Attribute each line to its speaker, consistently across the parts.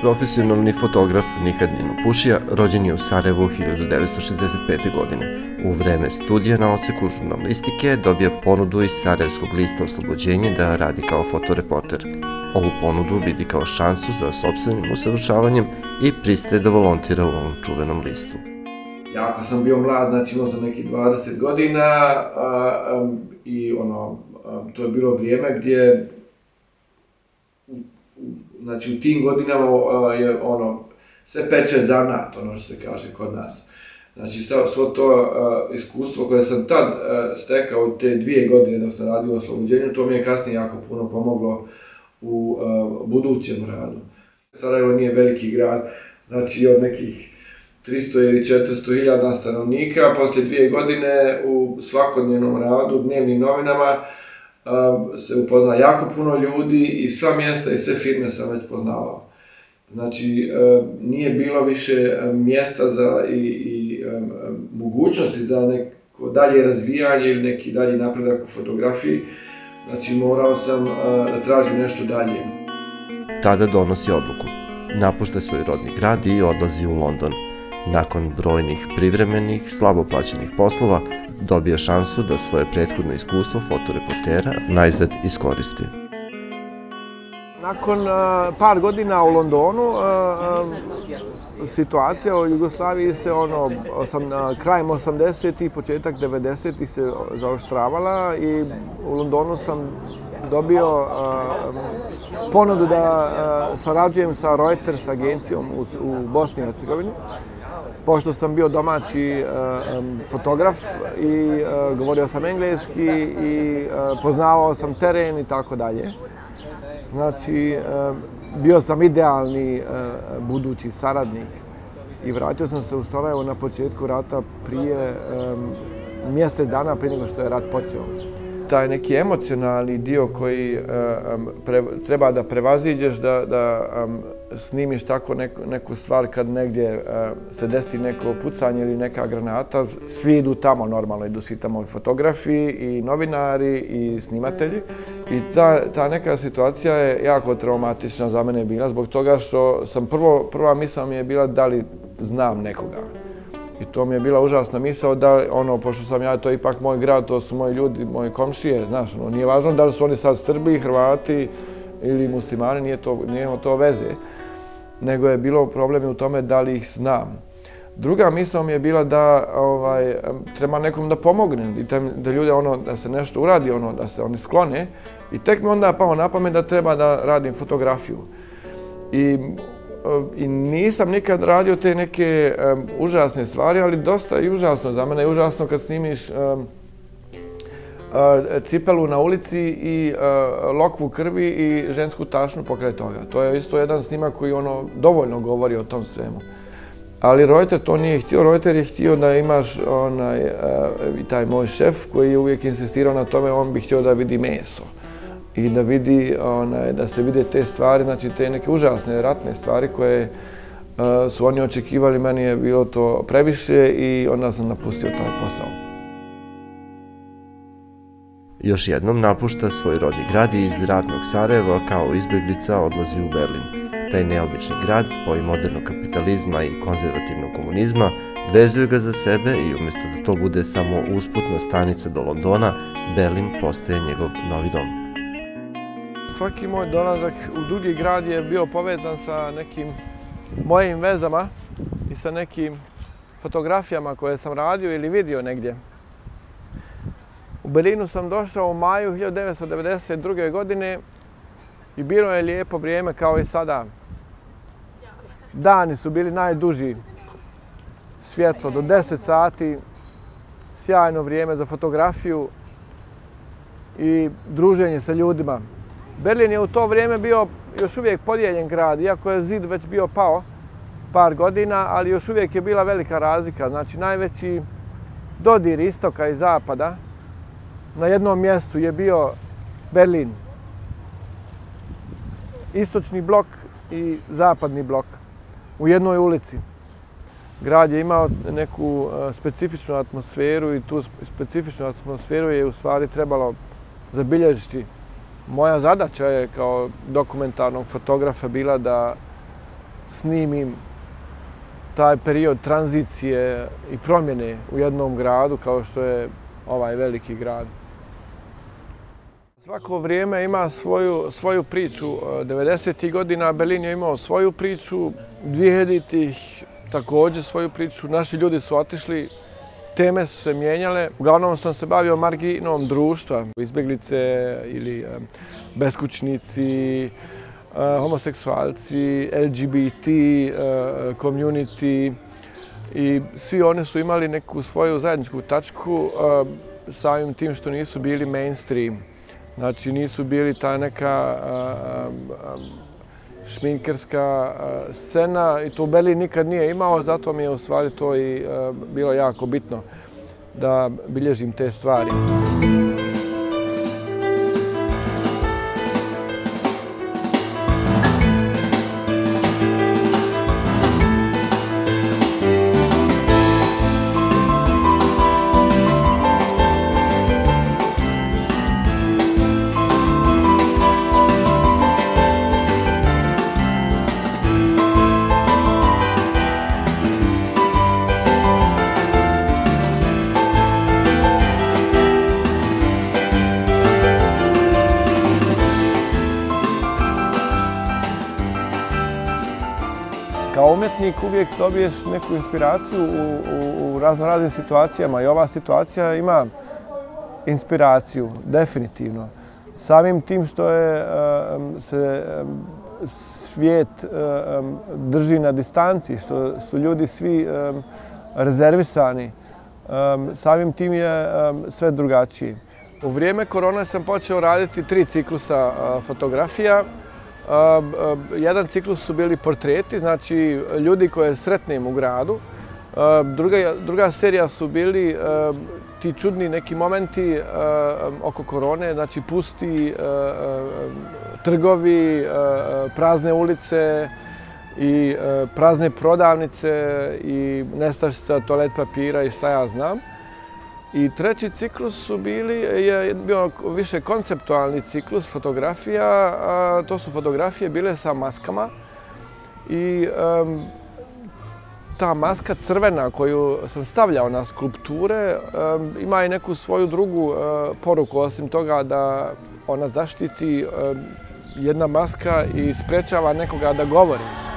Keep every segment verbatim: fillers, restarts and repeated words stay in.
Speaker 1: Profesionalni fotograf Nihat Ninopušija rođen je u Sarajevu hiljadu devetsto šezdeset pete. godine. U vreme studija na odseku žurnalistike dobija ponudu iz Sarajevskog lista Oslobođenje da radi kao fotoreporter. Ovu ponudu vidi kao šansu za sopstvenim usavršavanjem i pristaje da volontira u ovom čuvenom listu.
Speaker 2: Jako sam bio mlad, znači imao sam nekih dvadeset godina i ono, to je bilo vrijeme gdje znači u tim godinama je ono, sve peče zanat, ono što se kaže kod nas. Znači svo to iskustvo koje sam tad stekao te dvije godine dok sam radio u Oslobođenju, to mi je kasnije jako puno pomoglo u budućem radu. Sarajevo nije veliki grad, znači od nekih tristo ili četiristo hiljada stanovnika, poslije dvije godine u svakodnevnom radu, dnevnim novinama, se upozna jako puno ljudi i sva mjesta i sve firme sam već poznavao. Znači, nije bilo više mjesta za i mogućnosti za neko dalje razvijanje ili neki dalji napredak u fotografiji. Znači, morao sam da tražim nešto dalje.
Speaker 1: Tada donosi odluku. Napušta svoj rodni grad i odlazi u London. Nakon brojnih privremenih, slabo plaćenih poslova, dobija šansu da svoje prethodno iskustvo fotoreportera najzad iskoristi.
Speaker 3: Nakon par godina u Londonu, situacija u Jugoslaviji se ono, krajem osamdesetih, početak devedesetih se zaoštravala i u Londonu sam dobio ponudu da sarađujem sa Reuters agencijom u Bosni i Hercegovini. Pošto sam bio domaći fotograf i govorio sam engleski i poznavao sam teren i tako dalje. Znači, bio sam idealni budući saradnik i vratio sam se u Sarajevo na početku rata prije mjesec dana prije nego što je rat počeo. Taj neki emocionalni dio koji treba da prevaziđeš, da snimiš tako neku stvar kad negdje se desi neko pucanje ili neka granata, svi idu tamo normalno, idu svi tamo i fotografi i novinari i snimatelji. I ta neka situacija je jako traumatična za mene bila zbog toga što sam prvo, prva misao mi je bila da li znam nekoga. I to mi je bila užasna misao da, ono, pošto sam ja, to je ipak moj grad, to su moji ljudi, moji komšije, znaš, ono, nije važno da li su oni sad Srbi, Hrvati ili muslimani, nije to, nije to veze, nego je bilo problem u tome da li ih znam. Druga misao mi je bila da ovaj, treba nekom da pomognem, da ljudi, ono, da se nešto uradi, ono, da se oni sklone i tek mi onda pao na pamet da treba da radim fotografiju. I I nisam nikad radio te neke um, užasne stvari, ali dosta i užasno za mene je užasno kad snimiš um, uh, cipelu na ulici i uh, lokvu krvi i žensku tašnu pokraj toga. To je isto jedan snimak koji ono dovoljno govori o tom svemu. Ali Reuters to nije htio. Reuters je htio da imaš onaj, uh, i taj moj šef koji je uvijek insistirao na tome, on bi htio da vidi meso. I da vidi, da se vide te stvari, znači te neke užasne ratne stvari koje su oni očekivali, meni je bilo to previše i onda sam napustio taj posao.
Speaker 1: Još jednom napušta svoj rodni grad i iz ratnog Sarajeva kao izbjeglica odlazi u Berlin. Taj neobični grad, spoj modernog kapitalizma i konzervativnog komunizma, vezuje ga za sebe i umjesto da to bude samo usputna stanica do Londona, Berlin postaje njegov novi dom.
Speaker 3: Svaki moj dolazak u drugi grad je bio povezan sa nekim mojim vezama i sa nekim fotografijama koje sam radio ili vidio negdje. U Berlinu sam došao u maju hiljadu devetsto devedeset druge. godine i bilo je lijepo vrijeme kao i sada. Dani su bili najduži, svjetlo do deset sati, sjajno vrijeme za fotografiju i druženje sa ljudima. Berlin je u to vrijeme bio još uvijek podijeljen grad, iako je zid već bio pao par godina, ali još uvijek je bila velika razlika. Znači, najveći dodir istoka i zapada na jednom mjestu je bio Berlin. Istočni blok i zapadni blok u jednoj ulici. Grad je imao neku specifičnu atmosferu i tu specifičnu atmosferu je u stvari trebalo zabilježiti. Moja zadaća je kao dokumentarnog fotografa bila da snimim taj period tranzicije i promjene u jednom gradu kao što je ovaj veliki grad. Svako vrijeme ima svoju, svoju priču. devedesetih godina Berlin je imao svoju priču, dvijehiljaditih također svoju priču. Naši ljudi su otišli, teme su se mijenjale. Uglavnom sam se bavio marginom društva, izbjeglice ili beskućnici, homoseksualci, L G B T community i svi oni su imali neku svoju zajedničku tačku samim tim što nisu bili mainstream. Znači nisu bili ta neka šminkerska scena i to Berlin nikad nije imao, zato mi je u stvari to i bilo jako bitno da bilježim te stvari. Kao umjetnik uvijek dobiješ neku inspiraciju u, u, u raznoraznim situacijama i ova situacija ima inspiraciju, definitivno. Samim tim što je, um, se um, svijet um, drži na distanci, što su ljudi svi um, rezervisani, um, samim tim je um, sve drugačije. U vrijeme korone sam počeo raditi tri ciklusa uh, fotografija. Uh, uh, jedan ciklus su bili portreti, znači ljudi koje sretnem u gradu. Uh, druga, druga serija su bili uh, ti čudni neki momenti uh, oko korone, znači pusti uh, uh, trgovi, uh, prazne ulice i uh, prazne prodavnice i nestašica toalet papira i šta ja znam. I treći ciklus su bili, je bio više konceptualni ciklus fotografija. A, to su fotografije bile sa maskama i um, ta maska crvena koju sam stavljao na skulpture um, ima i neku svoju drugu uh, poruku, osim toga da ona zaštiti um, jedna maska i sprečava nekoga da govori.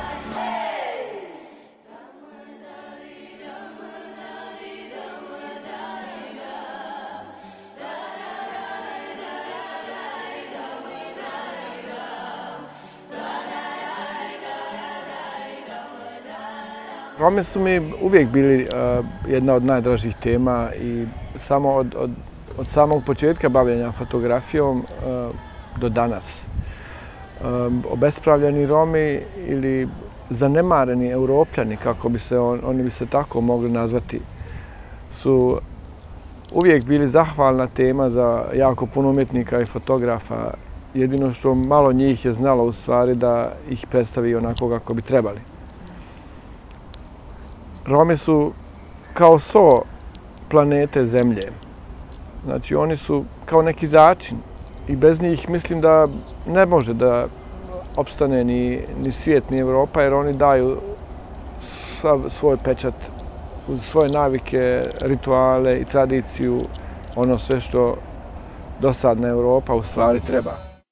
Speaker 3: Romi su mi uvijek bili uh, jedna od najdražih tema i samo od, od, od samog početka bavljenja fotografijom uh, do danas. Um, obespravljeni Romi ili zanemareni Europljani, kako bi se on, oni bi se tako mogli nazvati, su uvijek bili zahvalna tema za jako puno umjetnika i fotografa. Jedino što malo njih je znalo u stvari da ih predstavi onako kako bi trebali. Romi su kao so planete Zemlje. Znači, oni su kao neki začin i bez njih mislim da ne može da opstane ni, ni svijet, ni Evropa, jer oni daju sav svoj pečat uz svoje navike, rituale i tradiciju, ono sve što dosadna Evropa u stvari treba.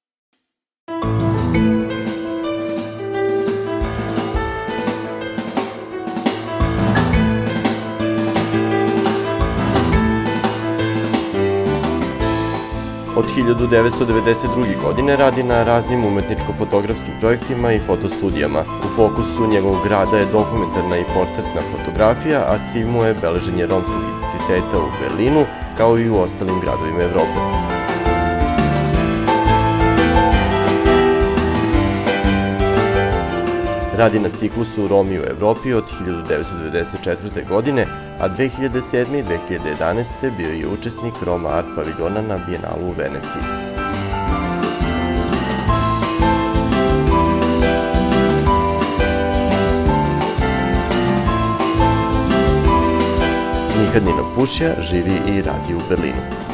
Speaker 1: Od hiljadu devetsto devedeset druge. godine radi na raznim umetničko-fotografskim projektima i fotostudijama. U fokusu njegovog rada je dokumentarna i portretna fotografija, a cilj mu je beleženje romskog identiteta u Berlinu, kao i u ostalim gradovima Evrope. Radi na ciklusu Romi u Evropi od hiljadu devetsto devedeset četvrte. godine, a dve hiljade sedme. i dve hiljade jedanaeste. bio je učesnik Roma Art paviljona na Bijenalu u Veneciji. Nikad Nino Pušja živi i radi u Berlinu.